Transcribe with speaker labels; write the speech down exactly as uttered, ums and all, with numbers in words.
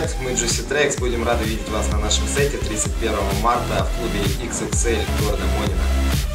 Speaker 1: привет! Мы Juicy Tracks. Будем рады видеть вас на нашем сете тридцать первого марта в клубе икс икс эль города Монина.